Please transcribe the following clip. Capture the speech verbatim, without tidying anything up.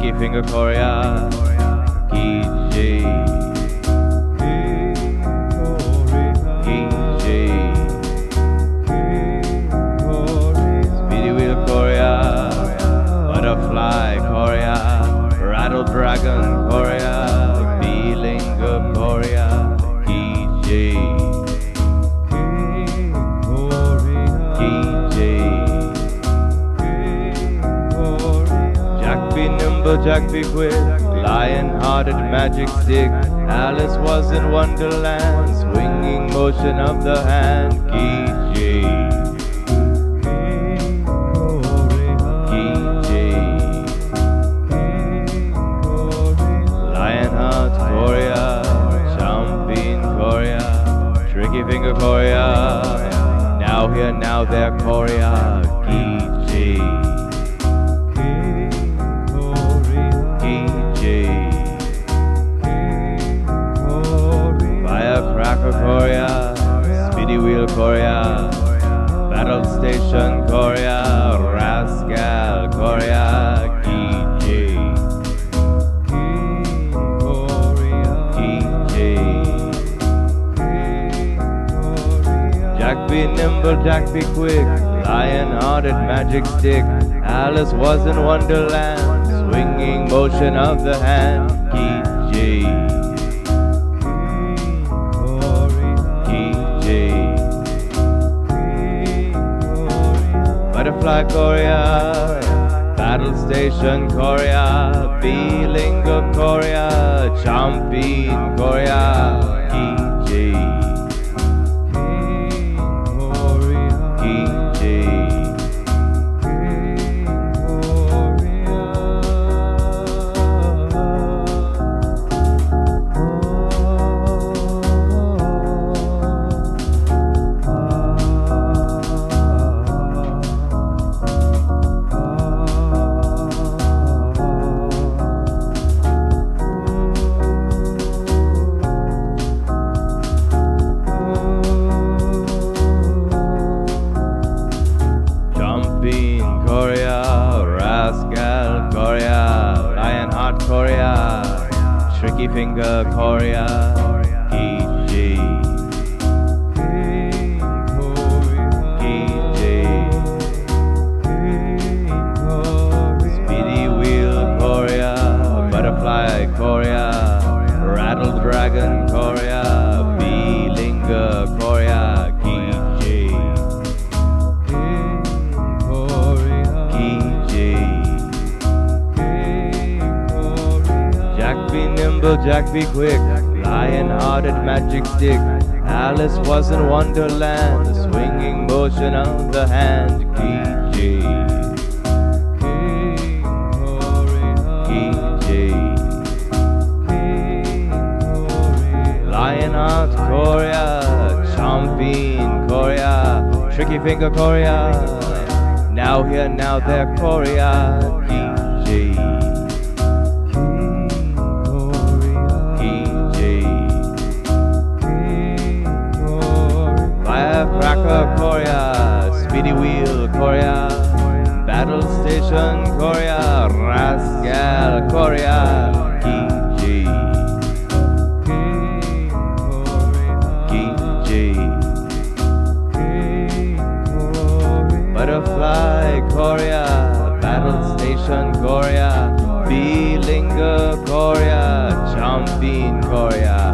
Tricky Finger Korea, Kiji, Kiji, Speedy Wheel Korea, Butterfly Korea, Rattle Dragon Korea, B-Linga Korea, Kiji, Kiji, Jack be nimble, Jack be quick, lion-hearted magic stick. Alice was in Wonderland, swinging motion of the hand. Kiji, Kiji, Lionheart Korea, Jumping Korea, Tricky Finger Korea. Now here, now there Korea, Kiji, Kiji, Firecracker Korea, Speedy Wheel Korea, Battle Station Korea, Rascal Korea, Kiji, Kiji, Jack be nimble, Jack be quick, lion-hearted magic stick. Alice was in Wonderland, swinging motion of the hand. Kiji, Kiji, Butterfly Korea, Battle Station Korea, B-Linga Korea, Chomping Korea, Kiji, Kiji, Korea, Rascal Korea, Lionheart Korea, Tricky Finger Korea, Kiji, Kiji, Speedy Wheel Korea, Butterfly Korea, Rattle Dragon Korea, B-Linga Korea, Kiji, Jack be nimble, Jack be quick, lion-hearted magic stick. Alice was in Wonderland, the swinging motion of the hand. Kiji, Kiji, Lionheart Korea, Chomping Korea, Tricky Finger Korea. Now here, now there Korea, Kiji, Firecracker Korea, Speedy Wheel Korea, Battle Station Korea, Rascal Korea, Kiji, Kiji, Butterfly Korea, Battle Station Korea, B-Linga Korea, Chomping Korea.